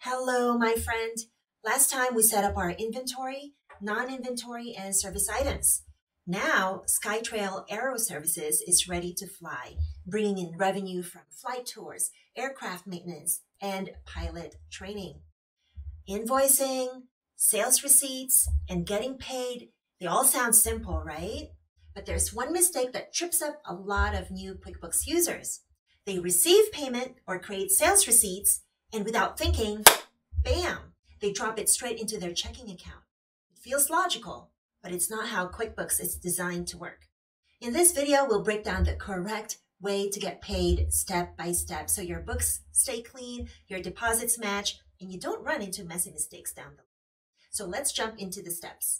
Hello, my friend. Last time we set up our inventory, non-inventory, and service items. Now, SkyTrail Aero Services is ready to fly, bringing in revenue from flight tours, aircraft maintenance, and pilot training. Invoicing, sales receipts, and getting paid, they all sound simple, right? But there's one mistake that trips up a lot of new QuickBooks users. They receive payment or create sales receipts, and without thinking, bam, they drop it straight into their checking account. It feels logical, but it's not how QuickBooks is designed to work. In this video, we'll break down the correct way to get paid step by step so your books stay clean, your deposits match, and you don't run into messy mistakes down the line. So let's jump into the steps.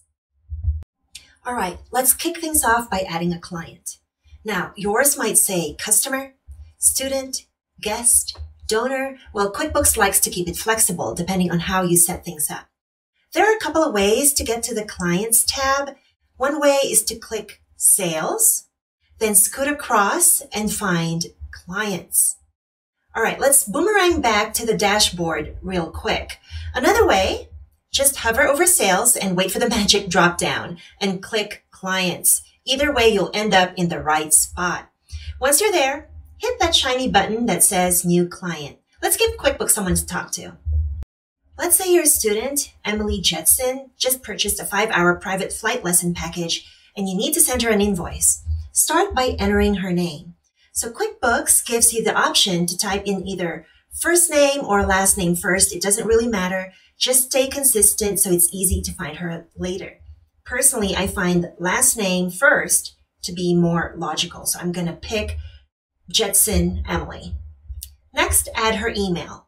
All right, let's kick things off by adding a client. Now, yours might say customer, student, guest, donor. Well, QuickBooks likes to keep it flexible depending on how you set things up. There are a couple of ways to get to the Clients tab. One way is to click Sales, then scoot across and find Clients. All right, let's boomerang back to the dashboard real quick. Another way, just hover over Sales and wait for the magic drop down and click Clients. Either way, you'll end up in the right spot. Once you're there, hit that shiny button that says New Client. Let's give QuickBooks someone to talk to. Let's say your student, Emily Jetson, just purchased a 5-hour private flight lesson package and you need to send her an invoice. Start by entering her name. So QuickBooks gives you the option to type in either first name or last name first. It doesn't really matter. Just stay consistent so it's easy to find her later. Personally, I find last name first to be more logical. So I'm going to pick Jetson Emily. Next, add her email.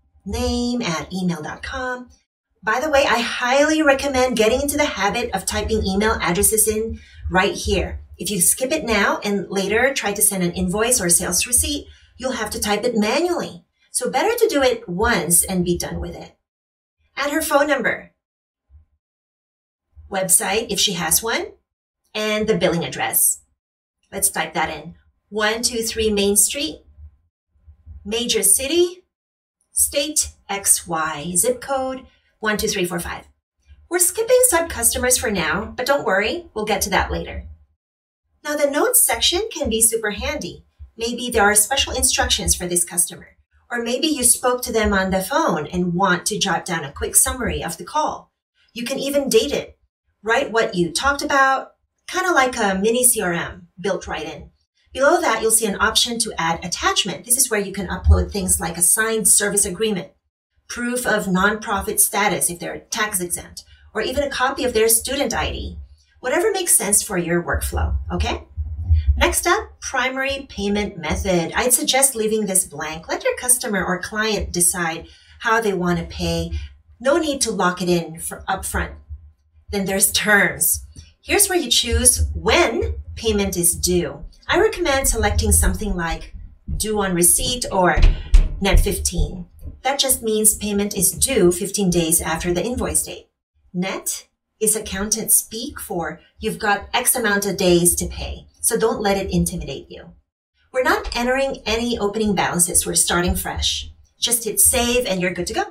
name@email.com. By the way, I highly recommend getting into the habit of typing email addresses in right here. If you skip it now and later try to send an invoice or sales receipt, you'll have to type it manually. So better to do it once and be done with it. Add her phone number, website if she has one, and the billing address. Let's type that in. 123 Main Street, major city, state XY, zip code 12345. We're skipping sub-customers for now, but don't worry, we'll get to that later. Now the notes section can be super handy. Maybe there are special instructions for this customer, or maybe you spoke to them on the phone and want to jot down a quick summary of the call. You can even date it, write what you talked about, kind of like a mini CRM built right in. Below that, you'll see an option to add attachment. This is where you can upload things like a signed service agreement, proof of nonprofit status if they're tax exempt, or even a copy of their student ID. Whatever makes sense for your workflow, okay? Next up, primary payment method. I'd suggest leaving this blank. Let your customer or client decide how they want to pay. No need to lock it in upfront. Then there's terms. Here's where you choose when payment is due. I recommend selecting something like due on receipt or net 15. That just means payment is due 15 days after the invoice date. Net is accountant speak for you've got X amount of days to pay, so don't let it intimidate you. We're not entering any opening balances. We're starting fresh. Just hit save and you're good to go.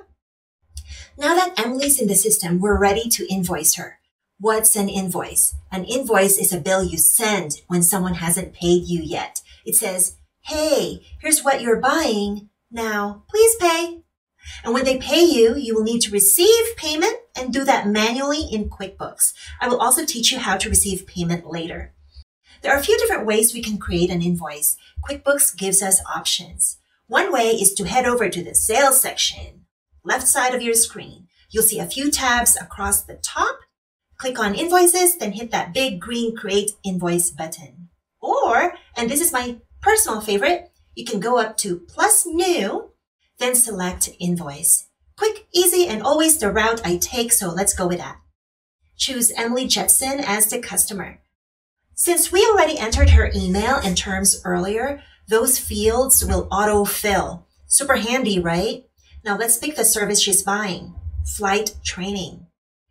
Now that Emily's in the system, we're ready to invoice her. What's an invoice? An invoice is a bill you send when someone hasn't paid you yet. It says, hey, here's what you're buying. Now, please pay. And when they pay you, you will need to receive payment and do that manually in QuickBooks. I will also teach you how to receive payment later. There are a few different ways we can create an invoice. QuickBooks gives us options. One way is to head over to the sales section, left side of your screen. You'll see a few tabs across the top. Click on Invoices, then hit that big green Create Invoice button. Or, and this is my personal favorite, you can go up to Plus New, then select Invoice. Quick, easy, and always the route I take, so let's go with that. Choose Emily Jetson as the customer. Since we already entered her email and terms earlier, those fields will auto-fill. Super handy, right? Now let's pick the service she's buying. Flight training.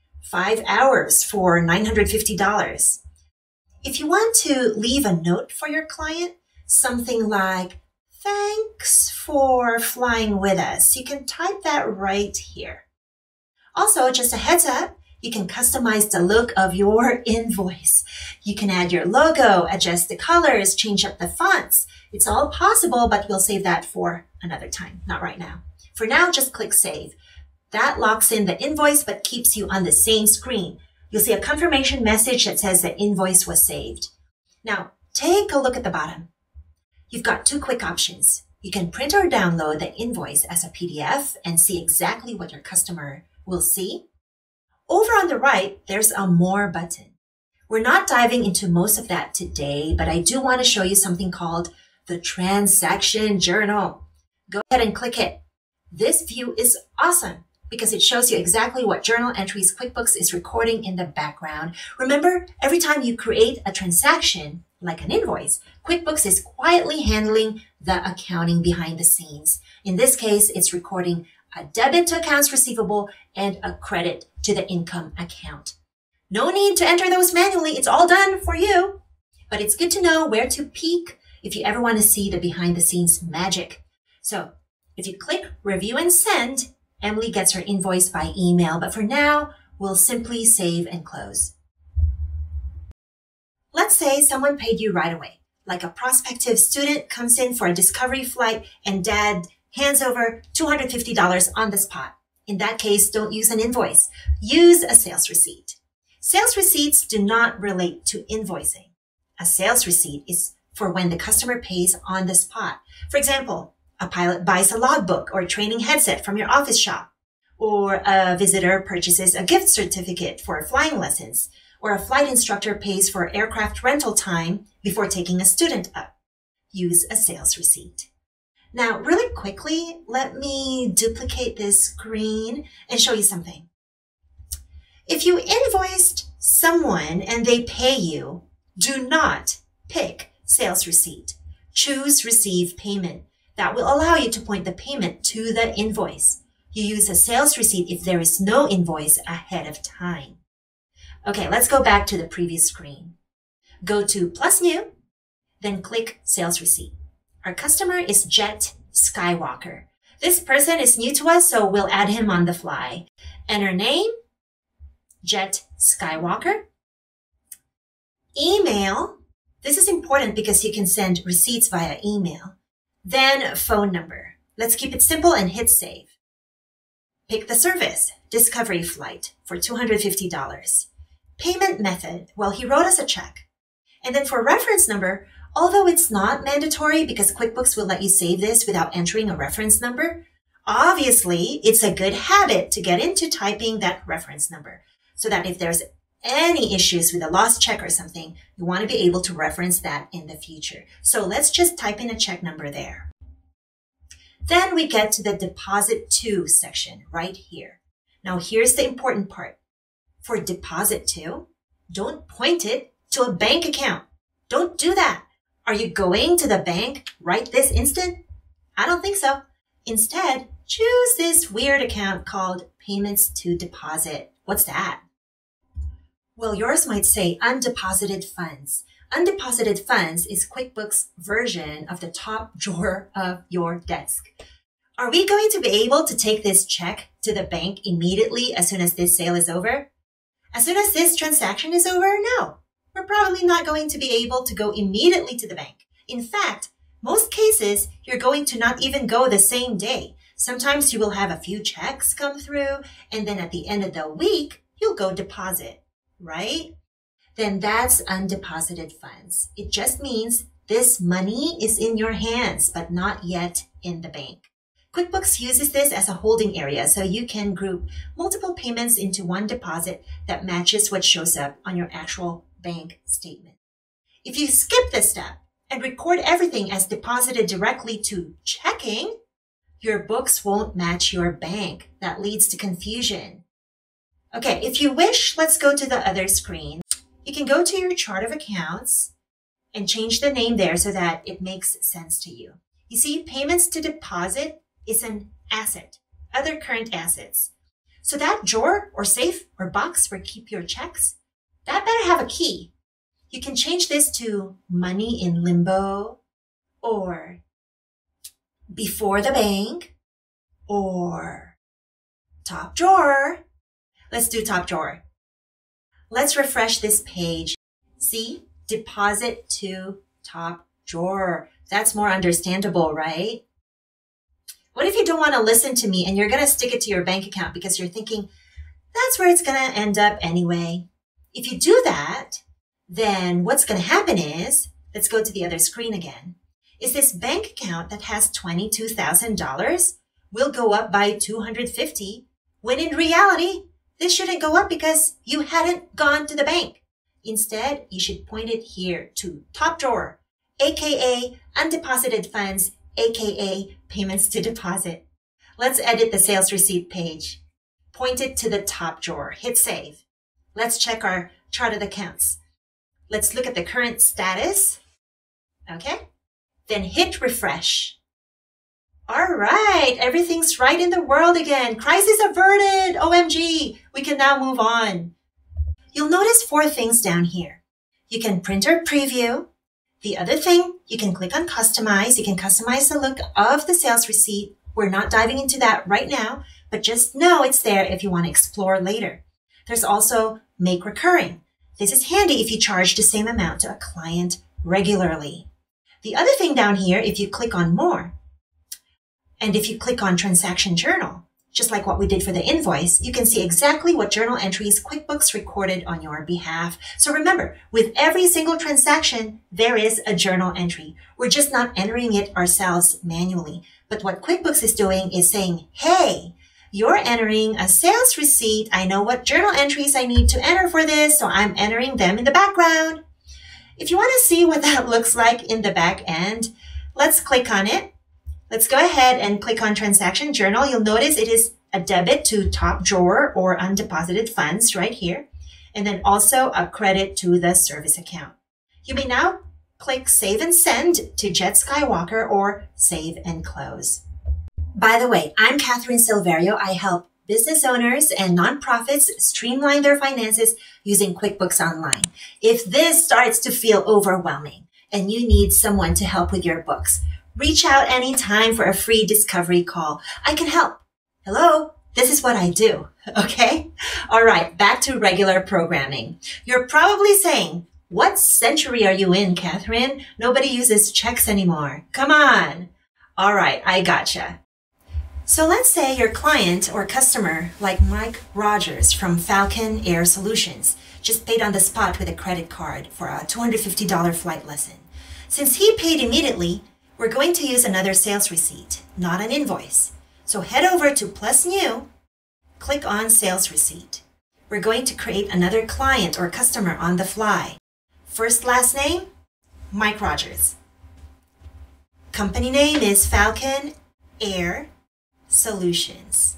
5 hours for $950. If you want to leave a note for your client, something like, Thanks for flying with us. You can type that right here. Also, just a heads up, you can customize the look of your invoice. You can add your logo, adjust the colors, change up the fonts. It's all possible, but we'll save that for another time, not right now. For now, just click Save. That locks in the invoice but keeps you on the same screen. You'll see a confirmation message that says the invoice was saved. Now, take a look at the bottom. You've got two quick options. You can print or download the invoice as a PDF and see exactly what your customer will see. Over on the right, there's a More button. We're not diving into most of that today, but I do want to show you something called the Transaction Journal. Go ahead and click it. This view is awesome because it shows you exactly what journal entries QuickBooks is recording in the background. Remember, every time you create a transaction, like an invoice, QuickBooks is quietly handling the accounting behind the scenes. In this case, it's recording a debit to accounts receivable and a credit to the income account. No need to enter those manually. It's all done for you. But it's good to know where to peek if you ever want to see the behind the scenes magic. So if you click Review and Send, Emily gets her invoice by email, but for now, we'll simply save and close. Let's say someone paid you right away, like a prospective student comes in for a discovery flight and dad hands over $250 on the spot. In that case, don't use an invoice. Use a sales receipt. Sales receipts do not relate to invoicing. A sales receipt is for when the customer pays on the spot. For example, a pilot buys a logbook or a training headset from your office shop, or a visitor purchases a gift certificate for flying lessons, or a flight instructor pays for aircraft rental time before taking a student up. Use a sales receipt. Now, really quickly, let me duplicate this screen and show you something. If you invoiced someone and they pay you, do not pick sales receipt. Choose receive payment. That will allow you to point the payment to the invoice. You use a sales receipt if there is no invoice ahead of time. Okay, let's go back to the previous screen. Go to Plus New, then click Sales Receipt. Our customer is Jet Skywalker. This person is new to us, so we'll add him on the fly. Enter name, Jet Skywalker. Email. This is important because you can send receipts via email. Then phone number. Let's keep it simple and hit save. Pick the service, Discovery Flight, for $250. Payment method. Well, he wrote us a check. And then for reference number, although it's not mandatory because QuickBooks will let you save this without entering a reference number, obviously it's a good habit to get into typing that reference number so that if there's any issues with a lost check or something, you want to be able to reference that in the future. So let's just type in a check number there. Then we get to the Deposit To section right here. Now here's the important part. For Deposit To, don't point it to a bank account. Don't do that. Are you going to the bank right this instant? I don't think so. Instead, choose this weird account called Payments to Deposit. What's that? Well, yours might say Undeposited Funds. Undeposited Funds is QuickBooks' version of the top drawer of your desk. Are we going to be able to take this check to the bank immediately as soon as this sale is over? As soon as this transaction is over? No. We're probably not going to be able to go immediately to the bank. In fact, most cases, you're going to not even go the same day. Sometimes you will have a few checks come through, and then at the end of the week, you'll go deposit. Right? Then that's undeposited funds. It just means this money is in your hands, but not yet in the bank. QuickBooks uses this as a holding area, so you can group multiple payments into one deposit that matches what shows up on your actual bank statement. If you skip this step and record everything as deposited directly to checking, your books won't match your bank. That leads to confusion. Okay, if you wish, let's go to the other screen. You can go to your chart of accounts and change the name there so that it makes sense to you. You see, payments to deposit is an asset, other current assets. So that drawer or safe or box where you keep your checks, that better have a key. You can change this to money in limbo or before the bank, or top drawer. Let's do top drawer. Let's refresh this page. See, deposit to top drawer. That's more understandable, right? What if you don't want to listen to me and you're going to stick it to your bank account because you're thinking, that's where it's going to end up anyway? If you do that, then what's going to happen is, let's go to the other screen again, is this bank account that has $22,000 will go up by $250, when in reality, this shouldn't go up because you hadn't gone to the bank. Instead, you should point it here to top drawer, aka undeposited funds, aka payments to deposit. Let's edit the sales receipt page. Point it to the top drawer. Hit save. Let's check our chart of accounts. Let's look at the current status. Okay. Then hit refresh. All right. Everything's right in the world again. Crisis averted. OMG. We can now move on. You'll notice 4 things down here. You can print or preview. The other thing, you can click on customize. You can customize the look of the sales receipt. We're not diving into that right now, but just know it's there if you want to explore later. There's also make recurring. This is handy if you charge the same amount to a client regularly. The other thing down here, if you click on more, and if you click on transaction journal, just like what we did for the invoice, you can see exactly what journal entries QuickBooks recorded on your behalf. So remember, with every single transaction, there is a journal entry. We're just not entering it ourselves manually. But what QuickBooks is doing is saying, hey, you're entering a sales receipt. I know what journal entries I need to enter for this, so I'm entering them in the background. If you want to see what that looks like in the back end, let's click on it. Let's go ahead and click on Transaction Journal. You'll notice it is a debit to top drawer or undeposited funds right here, and then also a credit to the service account. You may now click Save and Send to Jet Skywalker or Save and Close. By the way, I'm Catherine Silverio. I help business owners and nonprofits streamline their finances using QuickBooks Online. If this starts to feel overwhelming and you need someone to help with your books, reach out anytime for a free discovery call. I can help. Hello, this is what I do, okay? All right, back to regular programming. You're probably saying, what century are you in, Catherine? Nobody uses checks anymore. Come on. All right, I gotcha. So let's say your client or customer, like Mike Rogers from Falcon Air Solutions, just paid on the spot with a credit card for a $250 flight lesson. Since he paid immediately, we're going to use another sales receipt, not an invoice. So head over to Plus New, click on Sales Receipt. We're going to create another client or customer on the fly. First, last name, Mike Rogers. Company name is Falcon Air Solutions.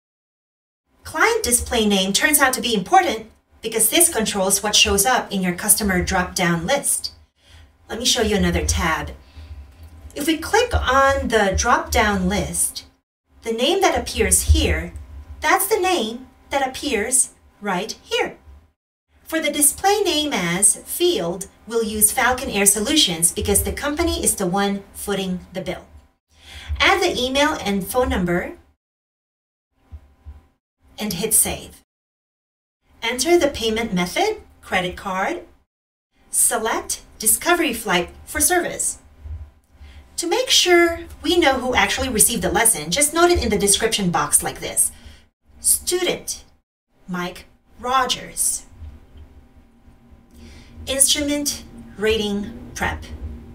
Client display name turns out to be important because this controls what shows up in your customer drop-down list. Let me show you another tab. If we click on the drop-down list, the name that appears here, that's the name that appears right here. For the display name as field, we'll use Falcon Air Solutions because the company is the one footing the bill. Add the email and phone number and hit save. Enter the payment method, credit card. Select Discovery Flight for service. To make sure we know who actually received the lesson, just note it in the description box like this. Student, Mike Rogers. Instrument, rating, prep.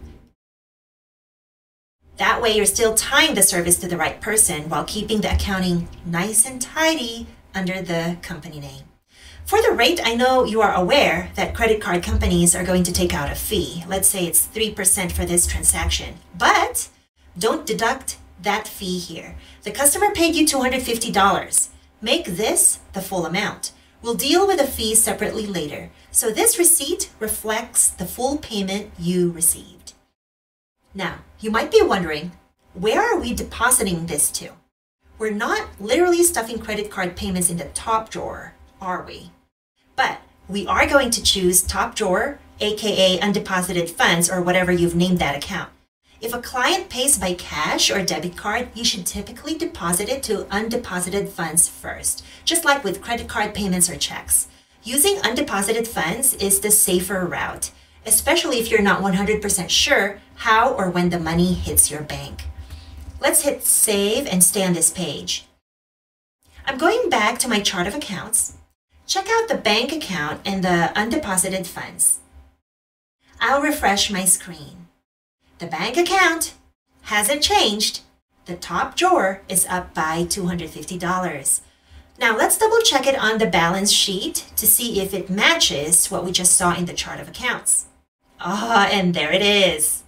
That way you're still tying the service to the right person while keeping the accounting nice and tidy under the company name. For the rate, I know you are aware that credit card companies are going to take out a fee. Let's say it's 3% for this transaction, but don't deduct that fee here. The customer paid you $250. Make this the full amount. We'll deal with the fee separately later. So this receipt reflects the full payment you received. Now, you might be wondering, where are we depositing this to? We're not literally stuffing credit card payments in the top drawer, are we? But we are going to choose top drawer, aka undeposited funds, or whatever you've named that account. If a client pays by cash or debit card, you should typically deposit it to undeposited funds first, just like with credit card payments or checks. Using undeposited funds is the safer route, especially if you're not 100% sure how or when the money hits your bank. Let's hit save and stay on this page. I'm going back to my chart of accounts. Check out the bank account and the undeposited funds. I'll refresh my screen. The bank account hasn't changed. The top drawer is up by $250. Now let's double check it on the balance sheet to see if it matches what we just saw in the chart of accounts. And there it is.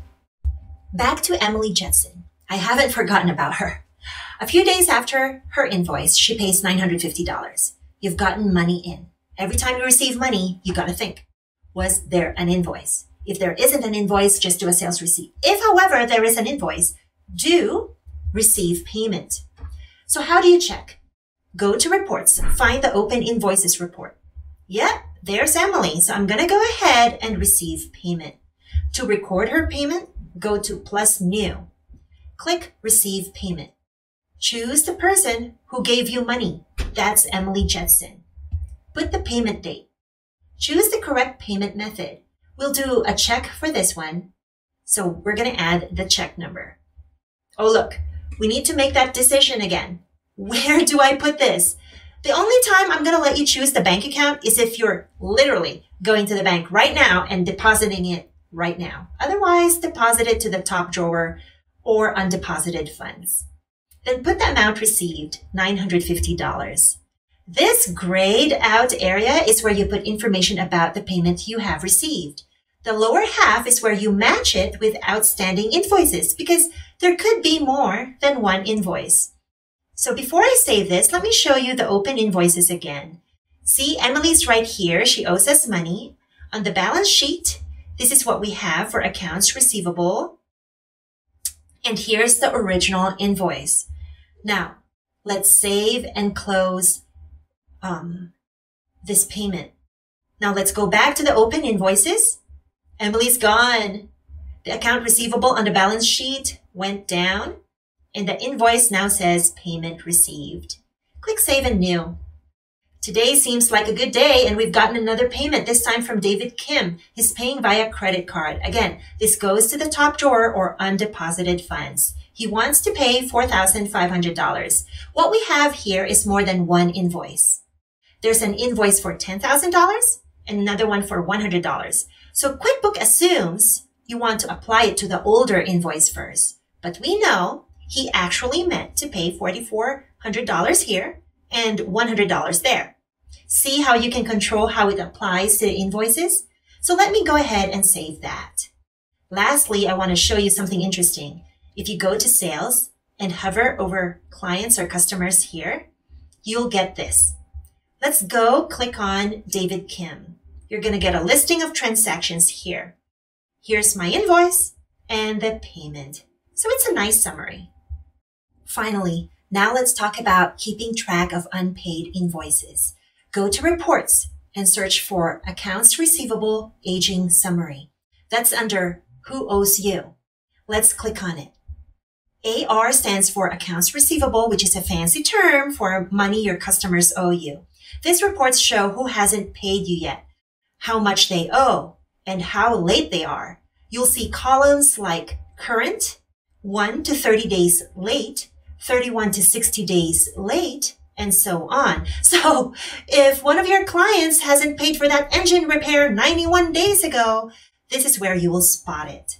Back to Emily Jetson. I haven't forgotten about her. A few days after her invoice, she pays $950. You've gotten money in. Every time you receive money, you got to think, was there an invoice? If there isn't an invoice, just do a sales receipt. If, however, there is an invoice, do receive payment. So how do you check? Go to reports, find the open invoices report. Yep, there's Emily. So I'm going to go ahead and receive payment. To record her payment, go to plus new. Click receive payment. Choose the person who gave you money. That's Emily Jetson. Put the payment date. Choose the correct payment method. We'll do a check for this one. So we're going to add the check number. Oh, look, we need to make that decision again. Where do I put this? The only time I'm going to let you choose the bank account is if you're literally going to the bank right now and depositing it right now. Otherwise, deposit it to the top drawer or undeposited funds. Then put the amount received, $950. This grayed out area is where you put information about the payment you have received. The lower half is where you match it with outstanding invoices because there could be more than one invoice. So before I save this, let me show you the open invoices again. See, Emily's right here. She owes us money. On the balance sheet, this is what we have for accounts receivable. And here's the original invoice. Now, let's save and close this payment. Now let's go back to the open invoices. Emily's gone. The account receivable on the balance sheet went down and the invoice now says payment received. Click save and new. Today seems like a good day and we've gotten another payment, this time from David Kim. He's paying via credit card. Again, this goes to the top drawer or undeposited funds. He wants to pay $4,500. What we have here is more than one invoice. There's an invoice for $10,000 and another one for $100. So QuickBooks assumes you want to apply it to the older invoice first. But we know he actually meant to pay $4,400 here and $100 there. See how you can control how it applies to the invoices? So let me go ahead and save that. Lastly, I want to show you something interesting. If you go to sales and hover over clients or customers here, you'll get this. Let's go click on David Kim. You're going to get a listing of transactions here. Here's my invoice and the payment. So it's a nice summary. Finally, now let's talk about keeping track of unpaid invoices. Go to reports and search for accounts receivable aging summary. That's under who owes you. Let's click on it. AR stands for accounts receivable, which is a fancy term for money your customers owe you. These reports show who hasn't paid you yet, how much they owe, and how late they are. You'll see columns like current, 1 to 30 days late, 31 to 60 days late, and so on. So if one of your clients hasn't paid for that engine repair 91 days ago, this is where you will spot it.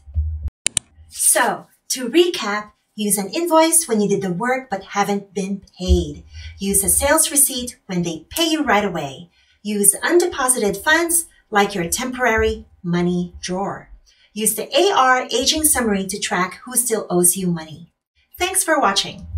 So to recap, use an invoice when you did the work but haven't been paid. Use a sales receipt when they pay you right away. Use undeposited funds like your temporary money drawer. Use the AR aging summary to track who still owes you money. Thanks for watching.